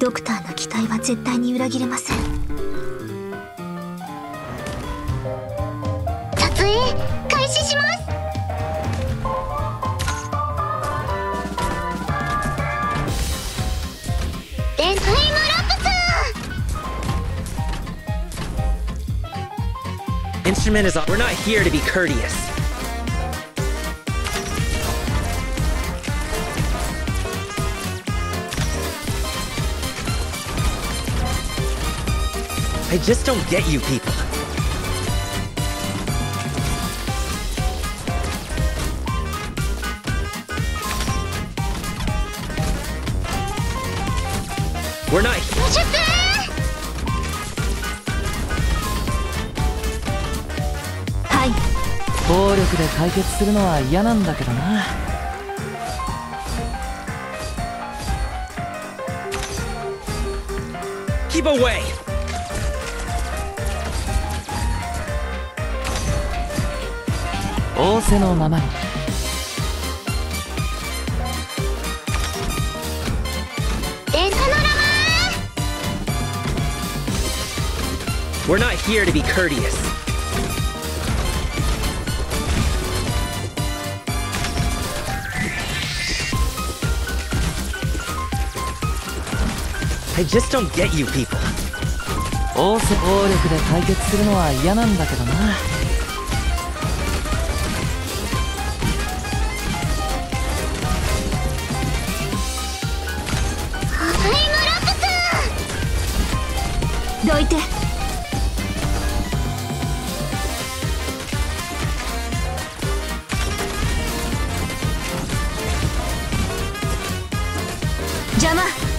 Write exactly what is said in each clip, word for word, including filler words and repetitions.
ドクターの期待は絶対に裏切れません。撮影開始します。レンタイムラプス。 Instrument is up. We're not here to be courteous. I just don't get you people. We're not here. はい。 暴力で解決するのは嫌なんだけどな。 Keep away. 仰せのままに。 レンタノラマー。 We're not here to be courteous. I just don't get you people. 仰せ暴力で解決するのは嫌なんだけどな。 どいて。邪魔。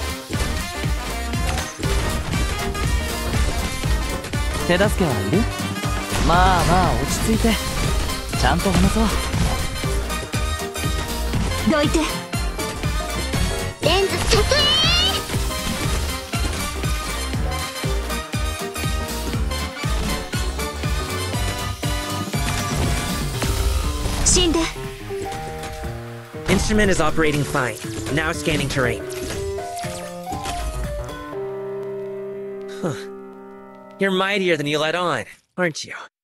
手助けはいる？まあまあ落ち着いてちゃんと話そう。 どいて。レンズ撮影。死んで。 Instrument is operating fine. Now scanning terrain. Huh. You're mightier than you let on, aren't you?